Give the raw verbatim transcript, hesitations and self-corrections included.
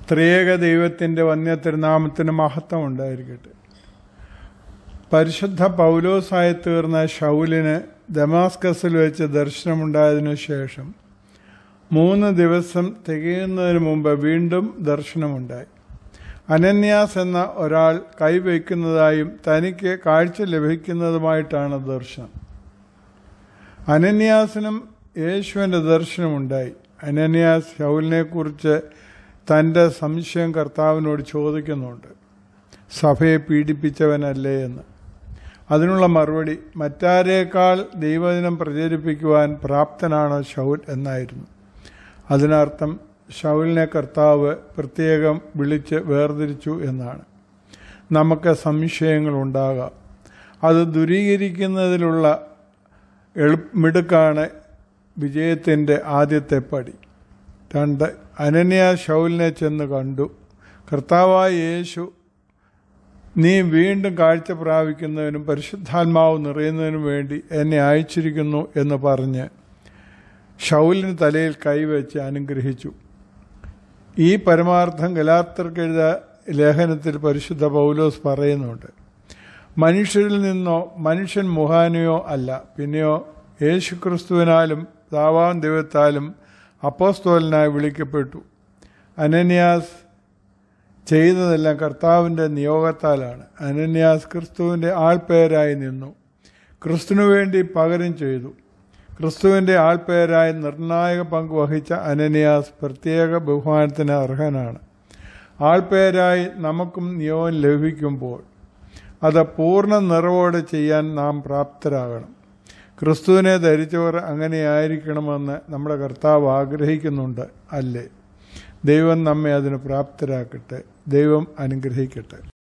ത്രിയേക ദൈവത്തിൻ്റെ വന്യ തിരുനാമത്തിന് മഹത്വം ഉണ്ടായിരിക്കട്ടെ. പരിശുദ്ധ പൗലോസായി തീർന്ന ശൗലിന് ദമാസ്കസിൽ വെച്ച് ദർശനമുണ്ടായതിനു ശേഷം മൂന്ന് ദിവസം തികയുന്നതിന് മുമ്പ് വീണ്ടും ദർശനമുണ്ടായി. അനന്യാസ് എന്ന ഒരാൾ കൈവയ്ക്കുന്നതായും തനിക്ക് കാഴ്ച ലഭിക്കുന്നതുമായിട്ടാണ് ദർശനം. അനന്യാസിനും യേശുവിൻ്റെ ദർശനമുണ്ടായി. അനന്യാസ് ശൗലിനെക്കുറിച്ച് തൻ്റെ സംശയം കർത്താവിനോട് ചോദിക്കുന്നുണ്ട്, സഭയെ പീഡിപ്പിച്ചവനല്ലേ എന്ന്. അതിനുള്ള മറുപടി, മറ്റാരേക്കാൾ ദൈവവചനം പ്രചരിപ്പിക്കുവാൻ പ്രാപ്തനാണ് ശൗൽ എന്നായിരുന്നു. അതിനർത്ഥം ശൗലിനെ കർത്താവ് പ്രത്യേകം വിളിച്ച് വേർതിരിച്ചു എന്നാണ്. നമുക്ക് സംശയങ്ങളുണ്ടാകാം. അത് ദൂരീകരിക്കുന്നതിലുള്ള എളുപ്പമിടുക്കാണ് വിജയത്തിൻ്റെ ആദ്യത്തെ പടി. രണ്ട്, അനന്യാസ് ശൗലിനെ ചെന്ന് കണ്ടു. കർത്താവായ യേശു, നീ വീണ്ടും കാഴ്ച പ്രാപിക്കുന്നതിനും പരിശുദ്ധാത്മാവ് നിറയുന്നതിനും വേണ്ടി എന്നെ അയച്ചിരിക്കുന്നു എന്ന് പറഞ്ഞ് ശൗലിന് തലയിൽ കൈവച്ച് അനുഗ്രഹിച്ചു. ഈ പരമാർത്ഥം ഗലാത്യർക്കെഴുതിയ ലേഖനത്തിൽ പരിശുദ്ധ പൗലോസ് പറയുന്നുണ്ട്. മനുഷ്യരിൽ നിന്നോ മനുഷ്യൻ മുഖാനെയോ അല്ല, പിന്നെയോ യേശുക്രിസ്തുവിനാലും പിതാവാം ദൈവത്താലും അപ്പോസ്തലനായി വിളിക്കപ്പെട്ടു. അനന്യാസ് ചെയ്തതെല്ലാം കർത്താവിൻ്റെ നിയോഗത്താലാണ്. അനന്യാസ് ക്രിസ്തുവിൻ്റെ ആൾപേരായി നിന്നു. ക്രിസ്തുവിനു വേണ്ടി പകരം ചെയ്തു. ക്രിസ്തുവിൻ്റെ ആൾപേരായി നിർണായക പങ്ക് വഹിച്ച അനന്യാസ് പ്രത്യേക ബഹുമാനത്തിന് അർഹനാണ്. ആൾപേരായി നമുക്കും നിയോഗം ലഭിക്കുമ്പോൾ അത് പൂർണ്ണ നിറവോടെ ചെയ്യാൻ നാം പ്രാപ്തരാകണം. ക്രിസ്തുവിനെ ധരിച്ചവർ അങ്ങനെയായിരിക്കണമെന്ന് നമ്മുടെ കർത്താവ് ആഗ്രഹിക്കുന്നുണ്ട്, അല്ലേ? ദൈവം നമ്മെ അതിന് പ്രാപ്തരാക്കട്ടെ. ദൈവം അനുഗ്രഹിക്കട്ടെ.